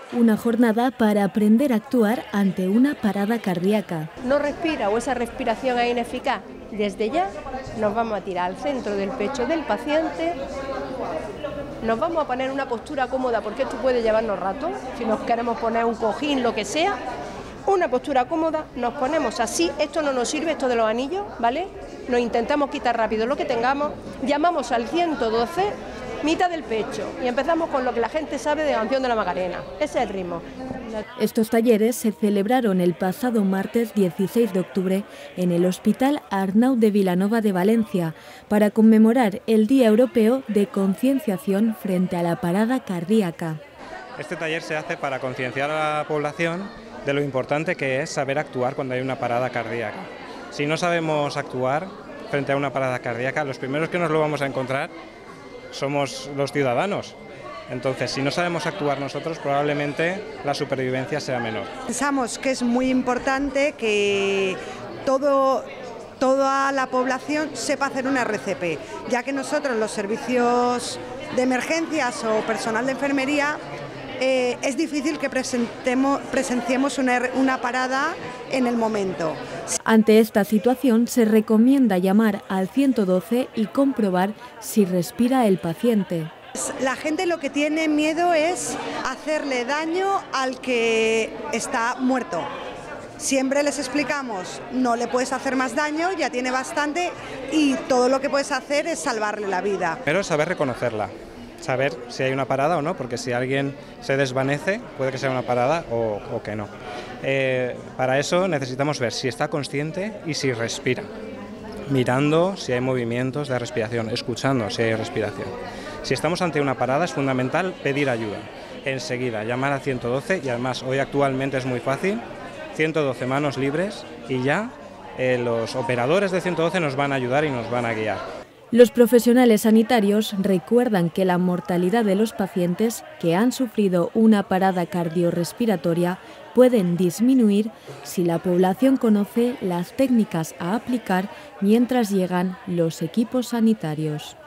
Una jornada para aprender a actuar ante una parada cardíaca. No respira o esa respiración es ineficaz. Desde ya nos vamos a tirar al centro del pecho del paciente. Nos vamos a poner una postura cómoda porque esto puede llevarnos rato. Si nos queremos poner un cojín, lo que sea. Una postura cómoda, nos ponemos así. Esto no nos sirve, esto de los anillos, ¿vale? Nos intentamos quitar rápido lo que tengamos. Llamamos al 112. Mitad del pecho y empezamos con lo que la gente sabe de la canción de la Macarena. Ese es el ritmo. Estos talleres se celebraron el pasado martes 16 de octubre en el Hospital Arnau de Vilanova de Valencia para conmemorar el Día Europeo de Concienciación frente a la parada cardíaca. Este taller se hace para concienciar a la población de lo importante que es saber actuar cuando hay una parada cardíaca. Si no sabemos actuar frente a una parada cardíaca, los primeros que nos lo vamos a encontrar somos los ciudadanos. Entonces, si no sabemos actuar nosotros, probablemente la supervivencia sea menor. Pensamos que es muy importante que toda la población sepa hacer una RCP, ya que nosotros, los servicios de emergencias o personal de enfermería, es difícil que presenciemos una parada en el momento. Ante esta situación se recomienda llamar al 112 y comprobar si respira el paciente. La gente lo que tiene miedo es hacerle daño al que está muerto. Siempre les explicamos, no le puedes hacer más daño, ya tiene bastante y todo lo que puedes hacer es salvarle la vida. Pero saber reconocerla. Saber si hay una parada o no, porque si alguien se desvanece, puede que sea una parada o que no. Para eso necesitamos ver si está consciente y si respira, mirando si hay movimientos de respiración, escuchando si hay respiración. Si estamos ante una parada es fundamental pedir ayuda, enseguida llamar al 112 y además hoy actualmente es muy fácil, 112 manos libres y ya los operadores de 112 nos van a ayudar y nos van a guiar. Los profesionales sanitarios recuerdan que la mortalidad de los pacientes que han sufrido una parada cardiorrespiratoria pueden disminuir si la población conoce las técnicas a aplicar mientras llegan los equipos sanitarios.